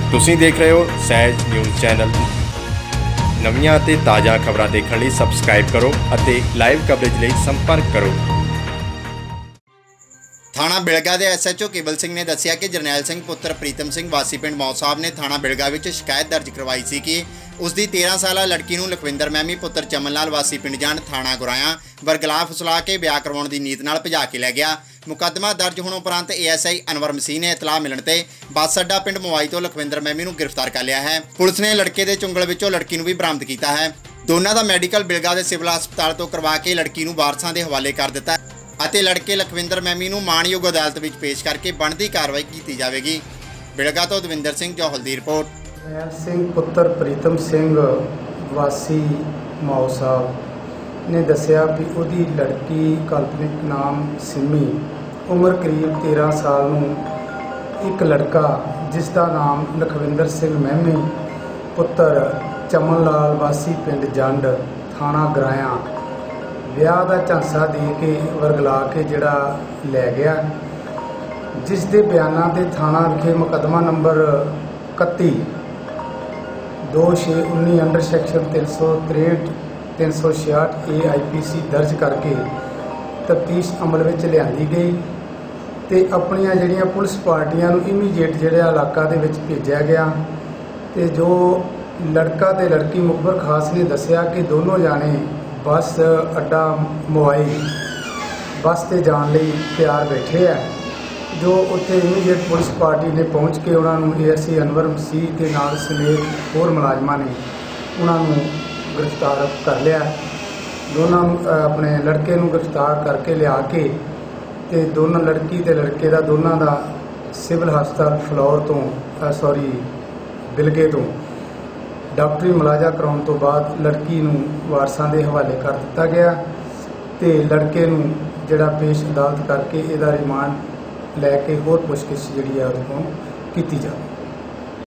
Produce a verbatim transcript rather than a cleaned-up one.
ਤੁਸੀਂ ਦੇਖ ਰਹੇ ਹੋ ਸਹਿਜ ਨਿਊਜ਼ ਚੈਨਲ। ਨਵੀਆਂ ਅਤੇ ਤਾਜ਼ਾ ਖਬਰਾਂ ਦੇਖਣ ਲਈ ਸਬਸਕ੍ਰਾਈਬ ਕਰੋ ਅਤੇ ਲਾਈਵ ਕਵਰੇਜ ਲਈ ਸੰਪਰਕ ਕਰੋ। थाणा बिलगा के एस एच ओ केवल सिंह ने दसिया कि जरनैल सिंह पुत्र प्रीतम सिंह वासी पिंड मौ साहब ने थाणा बिलगा में शिकायत दर्ज करवाई सी कि उसकी तेरह साल लड़की नूं लखविंदर मैमी पुत्र चमन लाल वासी पिंड जान थाणा गुराया बरगला फुसला के ब्याह करवाउण दी नीत नाल भजा के लै गया। मुकदमा दर्ज होने उपरंत ए एस आई अनवर मसीह ने इतलाह मिलण ते बस अड्डा पिंड मोवाई तो लखविंदर मैमी नूं गिरफ्तार कर लिया है। पुलिस ने लड़के के चुंगल विचों लड़की नूं भी बरामद किया है। दोनों का मैडिकल बिलगा के सिविल हस्पताल तो करवा के लड़की नूं वारसां दे हवाले कर दिता है ਅਤੇ लड़के लखविंदर मैमी नूं माणयोग अदालत विच पेश करके बनती कार्रवाई की जाएगी। बिलगा तो दविंदर सिंह जौहल की रिपोर्ट। जरनैल सिंह पुत्र प्रीतम सिंह वासी मौ साहब ने दसिया कि उहदी लड़की कल्पनिक नाम सिमी उम्र करीब तेरह साल नूं एक लड़का जिसका नाम लखविंदर सिंह मैमी पुत्र चमन लाल वासी पिंड जंड थाणा गराया विआह का झांसा दे के वरगला के जिहड़ा लै गया, जिस दे बयानां ते थाणा विखे मुकदमा नंबर इकत्ती दो छे उन्नी अंडर सैक्शन तीन सौ त्रेहठ तीन सौ छियाठ ए आई पी सी दर्ज करके तफ्तीश अमल में लियांदी गई ते अपनियां जिहड़ियां पुलिस पार्टियां नूं इमीडिएट जिहड़ा इलाका दे विच भेजिया गया ते जो लड़का ते लड़की मुखबर खास ने दसिया कि दोनों जाने बस अड्डा मोबाइल बस से जाने लई तैयार बैठे हैं। जो उत्थे इमीडिएट पुलिस पार्टी ने पहुँच के उन्होंने ए एस आई अनवर मसीह के नाल समेत होर मुलाजमान ने उन्होंने गिरफ्तार कर लिया। दोनों अपने लड़के नूं गिरफ्तार करके लिया के ते दोनों लड़की ते लड़के का दोनों का सिविल हस्पताल फ्लोर तो सॉरी बिलगे तो डॉक्टरी मुलाजा कराने तो बाद लड़की नूं वारसां दे हवाले कर दिता गया ते लड़के नूं जिहड़ा पेश अदालत करके इहदा रिमांड लैके होर पुछगिछ जिहड़ी है उहदे कोल कीती जावे।